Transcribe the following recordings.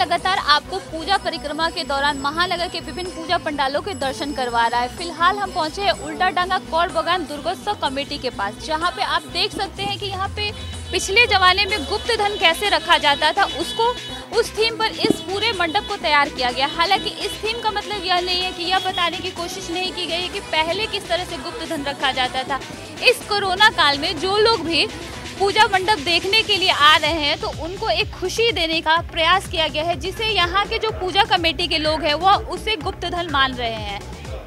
लगातार आपको पूजा परिक्रमा के दौरान महानगर के विभिन्न पूजा पंडालों के दर्शन करवा रहा है। फिलहाल हम पहुंचे हैं उल्टा डांगा कौड़ बगान दुर्गोत्सव कमेटी के पास, जहां पे आप देख सकते हैं कि यहां पे पिछले जमाने में गुप्त धन कैसे रखा जाता था, उसको उस थीम पर इस पूरे मंडप को तैयार किया गया। हालांकि इस थीम का मतलब यह नहीं है कि यह बताने की कोशिश नहीं की गई है कि पहले किस तरह से गुप्त धन रखा जाता था। इस कोरोना काल में जो लोग भी पूजा मंडप देखने के लिए आ रहे हैं तो उनको एक खुशी देने का प्रयास किया गया है, जिसे यहाँ के जो पूजा कमेटी के लोग हैं वो उसे गुप्त धन मान रहे हैं।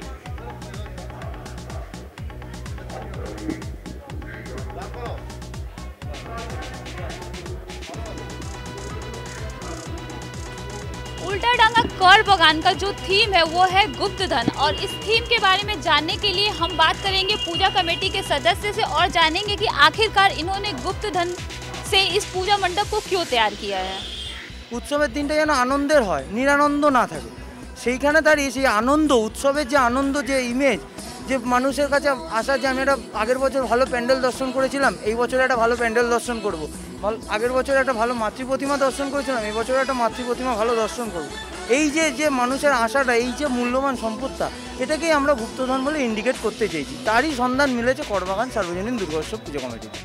उल्टा डांगा कौड़ बगान का जो थीम है वो है गुप्त धन, और इस थीम के बारे में जानने के लिए हम बात करेंगे पूजा कमेटी के सदस्य से और जानेंगे कि आखिरकार इन्होंने गुप्त धन से इस पूजा मंडप को क्यों तैयार किया है। उत्सवेर दिनटा जेन आनंदेर हय, निरानंद ना थाके, सेइखाने दाঁড়িয়ে সেই आनंद उत्सवेर जे आनंद जे इमेज যে মানুষের কাছে আসা যে আমি একটা আগের বছর ভালো প্যান্ডেল দর্শন করেছিলাম, এই বছর একটা ভালো প্যান্ডেল দর্শন করব, আগের বছর একটা ভালো মাতৃ প্রতিমা দর্শন করেছিলাম, এই বছর একটা মাতৃ প্রতিমা ভালো দর্শন করব। এই যে যে মানুষের আশাটা, এই যে মূল্যবান সম্পদটা, এটাকেই আমরা গুপ্তধন বলে ইন্ডিকেট করতে চেয়েছি। তারই সন্ধান মিলেছে কড়বাগান সার্বজনীন দুর্গোৎসব পুজো কমিটি।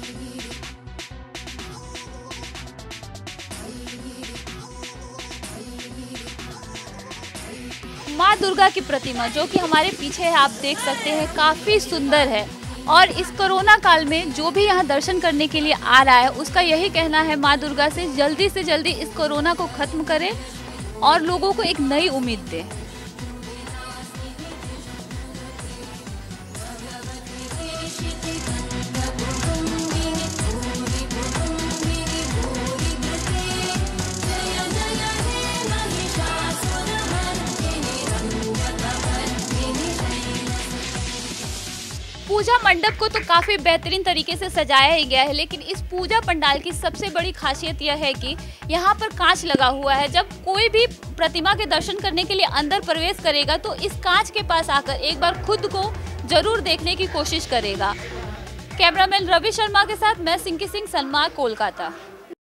माँ दुर्गा की प्रतिमा जो कि हमारे पीछे है, आप देख सकते हैं, काफ़ी सुंदर है। और इस कोरोना काल में जो भी यहाँ दर्शन करने के लिए आ रहा है उसका यही कहना है माँ दुर्गा से जल्दी इस कोरोना को खत्म करे और लोगों को एक नई उम्मीद दे। पूजा मंडप को तो काफ़ी बेहतरीन तरीके से सजाया ही गया है, लेकिन इस पूजा पंडाल की सबसे बड़ी खासियत यह है कि यहाँ पर कांच लगा हुआ है। जब कोई भी प्रतिमा के दर्शन करने के लिए अंदर प्रवेश करेगा तो इस कांच के पास आकर एक बार खुद को जरूर देखने की कोशिश करेगा। कैमरामैन रवि शर्मा के साथ मैं सिंकी सिंह, सनमार्ग, कोलकाता।